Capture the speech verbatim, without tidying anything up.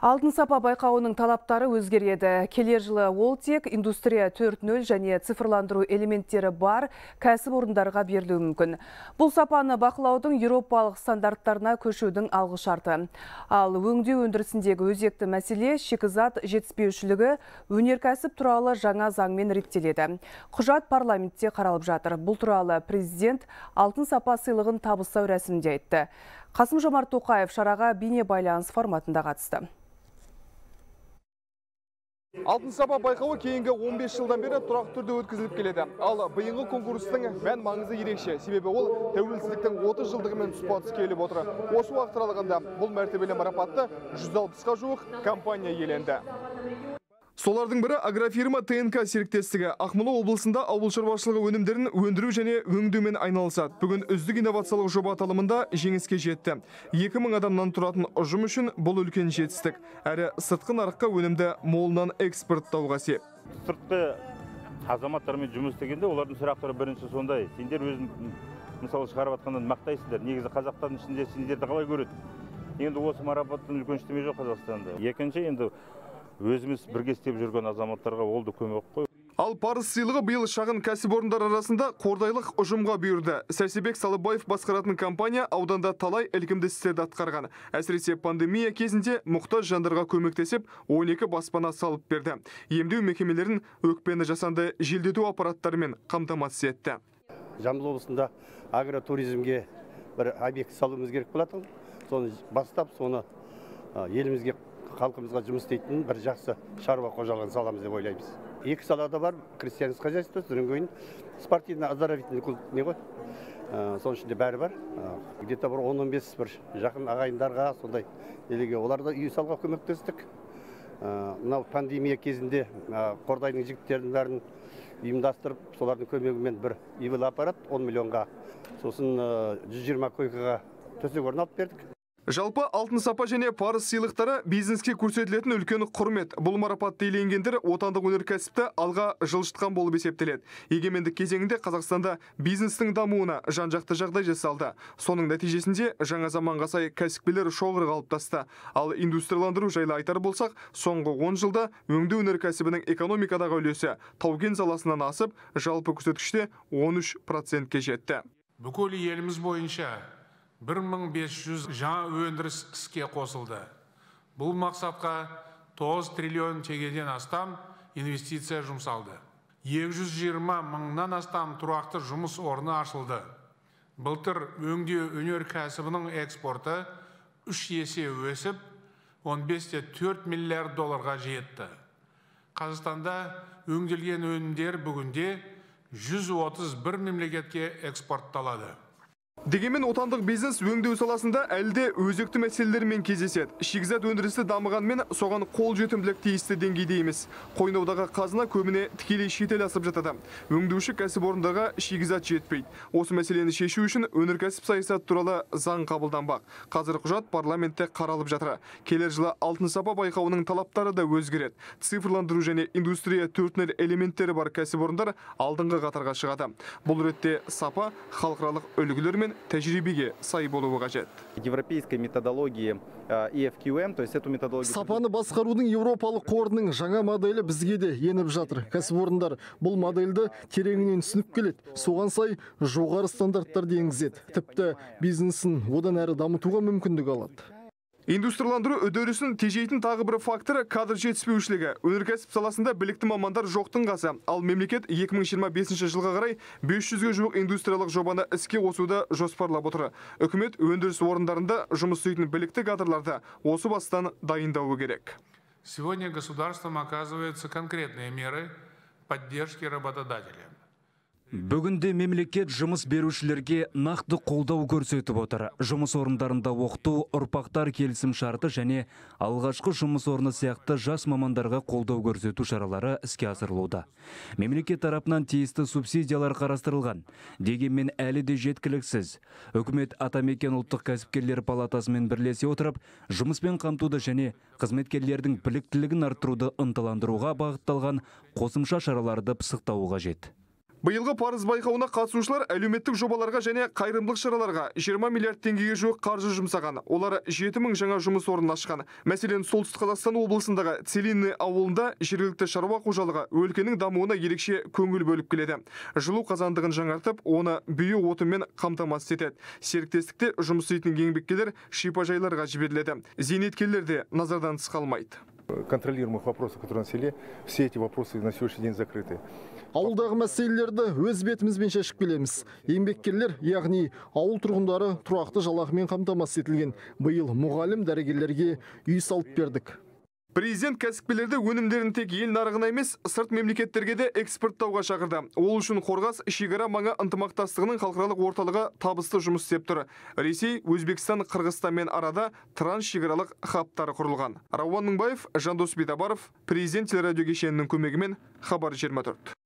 Алтын сапа байқауының талаптары өзгереді. Келер жылы ол тек индустрия төрт нөл және цифрландыру элементтері бар кәсіп орындарға берілуі мүмкін. Бұл сапаны бақылаудың еуропалық стандарттарына көшудің алғы шарты. Ал өңдеу өндірісіндегі өзекті мәселе шикізат жетіспеушілігі өнеркәсіп туралы жаңа заңмен реттеледі. Құжат парламентте қаралып жатыр. Бұл туралы президент алтын сапа сыйлығын табыстау рәсімінде айтты. Қасым-Жомарт Тоқаев шараға бейне байланыс форматында қатысты. Алтын сапа байқауы кейінгі он бес жылдан бері тұрақты түрде өткізіліп келеді. Ал биылғы конкурстың мән маңызы ерекше. Себебі ол тәуелсіздіктің отыз жылдығымен тұспа-тұс келіп отыр. Осы уақыт аралығында бұл мәртебелі марапатты жүз алпысқа жуық компания иеленді. Солардың бірі агрофирма Т Н К серіктестігі. Ақмола облысында ауыл шаруашылығы өнімдерін өндіру және өңдеумен айналысады. Бүгін үздік инновациялық жоба аталымында жеңіске жетті. екі мың адамнан тұратын ұжым үшін бұл үлкен жетістік. Әрі сыртқы нарыққа өнімді молынан экспорттауға сеп. Сыртқы азаматтармен жұмыс істегенде олардың сұрақтары бірінші сондай. Сендер өзін мысалы шығарып жатқаннан мақтайсыңдар. Негізі қазақтардың ішінде сендерді қалай көреді? Енді осы марапаттың үлкен ештеме жоқ Қазақстанда. Екінші енді өзіміз бірге істеп жүрген азаматтарға ол да көмек қой. Ал парыз сыйлығы биыл шағын кәсіпорындар арасында қордайлық ұжымға бұйырды. Сәрсебек Салыбаев басқаратын компания ауданда талай ілкімді істерді атқарған. Әсіресе пандемия кезінде мұқтаж жандарға көмектесіп, он екі баспана салып берді. Емдеу мекемелерін өкпені жасанды желдету аппараттарымен қамтамасыз етті. Жамбыл облысында агротуризмге бір объект салуымыз керек болатын. Соны бастап, соны елімізге халқымызға жұмыс істейтін бір жақсы шаруа қожалығын саламыз деп ойлаймыз. Екі салада бар крестьянское хозяйство, содан кейін спортивно-оздоровительный клуб не ғой. Соның ішінде бәрі бар. Где-то бір он он бес бір жақын ағайындарға сондай елге оларда үй салға көмектестік. Мынау пандемия кезінде Қордайдың жігіттерінің бәрін ұйымдастырып, солардың көмегімен бір ивл аппарат он миллионға, сосын жүз жиырма койкаға төсек орын алып бердік. Жалпы алтын сапа және парыз сыйлықтары бизнеске көрсетілетін үлкен құрмет. Бұл марапатты иеленгендер отандық өнеркәсіпті алға жылжытқан болып есептеледі. Егемендік кезеңінде Қазақстанда бизнестің дамуына жан-жақты жағдай жасалды. Соның нәтижесінде жаңа заманға сай кәсіпкерлер шоғыр қалыптасты. Ал индустрияландыру жайлы айтар болсақ, соңғы он жылда өңдеу өнеркәсібінің экономикадағы үлесі тау-кен саласынан асып, жалпы көрсеткіште он үш процентке жетті. Бүкіл еліміз бойынша бір мың бес жүз жаңа өндіріс іске қосылды. Бұл мақсатқа тоғыз триллион теңгеден астам инвестиция жұмсалды. екі жүз жиырма мыңнан астам тұрақты жұмыс орны ашылды. Былтыр өңдеу өнеркәсібінің экспорты үш есе өсіп, он бес те төрт миллиард долларға жетті. Қазақстанда өңделген өнімдер бүгінде жүз отыз бір мемлекетке экспортталады. Дегенмен отандық бизнес өңдеу саласында әлде өзекті мәселелермен кездеседі. Шикізат өндірісі дамығанмен соған қол жетімділік тиісті деңгейде емес. Қойнаудағы қазына көбіне тікелей шетел асып жатады. Өңдеуші кәсіпорындарға шикізат жетпейді. Осы мәселені шешу үшін өнеркәсіп саясаты туралы заң қабылданбақ. Қазір құжат парламентте қаралып жатыр. Келер жылы алтын сапа байқауының талаптары да өзгереді. Цифрландыру және индустрия төрт нөл элементтері бар кәсіпорындар алдыңғы қатарға шығады. Бұл ретте сапа халықаралық үлгілер мен тәжірибеге сай болуы қажет. Европейской методологии и эф кью эм, то есть эту методологию... Сапаны басқарудың еуропалық қорының жаңа моделі бізге де еніп жатыр. Кәсіпорындар бұл модельді тереңінен түсініп келеді. Соған сай жоғары стандарттарды енгізеді. Тіпті бизнесін одан әрі дамытуға мүмкіндік алады. Индустрияландыру үдерісін тежейтін тағы бір факторы кадр жетіспеушілігі. Өнеркәсіп саласында білікті мамандар жоқтың қасы. Ал мемлекет екі мың жиырма бесінші жылға қарай бес жүзге жуық индустриялық жобаны іске қосуды жоспарлап отыр. Үкімет өндіріс орындарында жұмыс істейтін білікті кадрларды осы бастан дайындауы керек. Сегодня государством оказываются конкретные меры поддержки работодателя. Бүгінде мемлекет жұмыс берушілерге нақты қолдау көрсетіп отыр. Жұмыс орындарында оқыту, ұрпақтар келісім шарты және алғашқы жұмыс орны сияқты жас мамандарға қолдау көрсету шаралары іске асырылуда. Мемлекет тарапынан тиісті субсидиялар қарастырылған. Дегенмен әлі де жеткіліксіз. Үкімет Атамекен ұлттық кәсіпкерлер палатасымен бірлесе отырып, жұмыспен қамтуды және қызметкерлердің біліктілігін арттыруды ынталандыруға бағытталған қосымша шараларды пысықтауы қажет. Биылғы парыз байқауына қатысушылар әлеуметтік жобаларға және қайырымдылық шараларға жиырма миллиард теңгеге жуық қаржы жұмсаған. Олар жеті мың жаңа жұмыс орнын ашқан. Мәселен, Солтүстік Қазақстан облысындағы Целинный ауылында жергілікті шаруа қожалығы өлкенің дамуына ерекше көңіл бөліп келеді. Жылу қазандығын жаңартып, оны бүйе отынмен қамтамасыз етеді. Серіктестікте жұмыс істейтін еңбеккерлер шипажайларға жіберіледі. Зейнеткерлер де назардан тыс қалмайды. Контролируемых вопросов, которые на селе, все эти вопросы на сегодняшний день закрыты. Ауылдағы мәселелерді өз бетімізбен шешіп келеміз. Еңбеккерлер, яғни ауыл тұрғындары тұрақты жалақымен қамтамасыз етілген. Биыл мұғалім дәрігерлерге үй салып бердік. Президент кәсіпкерлерді өнімдерін тек ел нарығына емес, сырт мемлекеттерге де экспорттауға шақырды. Ол үшін Қорғас шекара маңы ынтымақтастығының халықаралық орталығы табысты жұмыс істеп тұр. Ресей, Өзбекстан, Қырғызстанмен арада трансшекаралық хабтары құрылған. Рауан Мыңбаев, Жандос Битабаров, Президент телерадио кешенінің көмегімен Хабар жиырма төрт.